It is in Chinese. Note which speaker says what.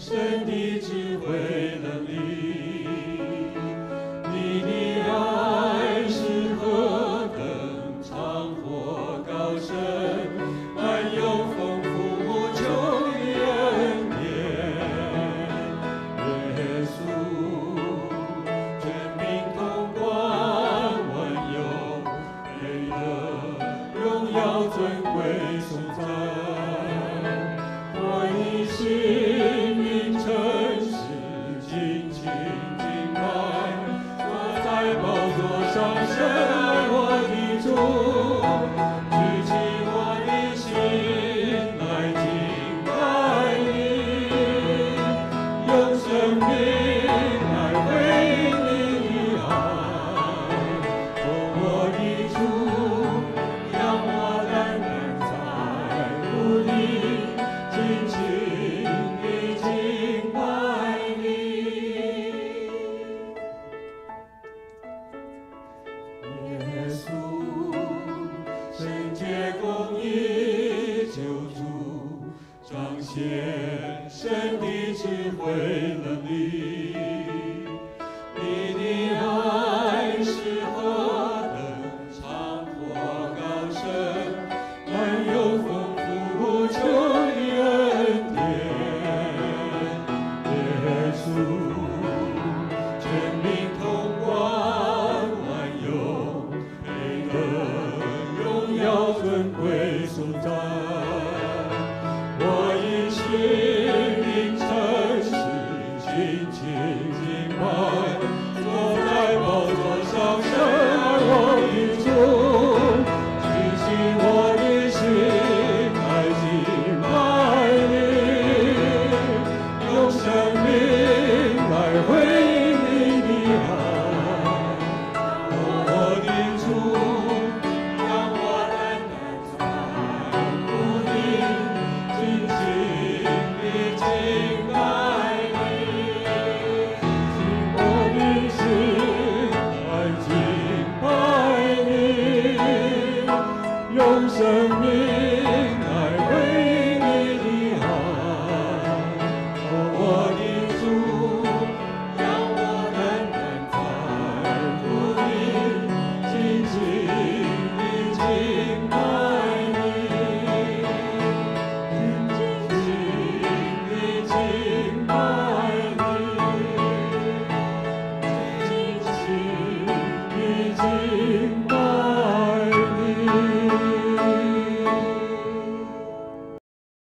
Speaker 1: 神的智慧能力，你的爱是何等长阔高深，满有丰富无穷的恩典。耶稣，全名统管万有，配得荣耀尊贵颂赞。我以心灵诚实尽情敬拜，坐在宝座上深爱我的主，举起我的心来敬拜你，用生命来回应你的爱。我的主，让我单单在乎你，尽情地敬拜你。耶稣，圣洁公义救主，彰显神的智慧能力。你的爱是何等长阔高深，满有丰富无穷的恩典。耶稣，全名统管万有，配得荣耀尊贵颂赞。我以心灵诚实尽情敬拜，坐在宝座上深爱我的主，举起我的心来敬拜你，用生命来回应你的爱。我的主，让我单单在乎你，尽情地敬拜你，用我的心来敬拜你，用生命来回应你的爱。我的主，让我单单在乎你，尽情地敬拜你，尽情地敬拜你，尽情地敬拜你。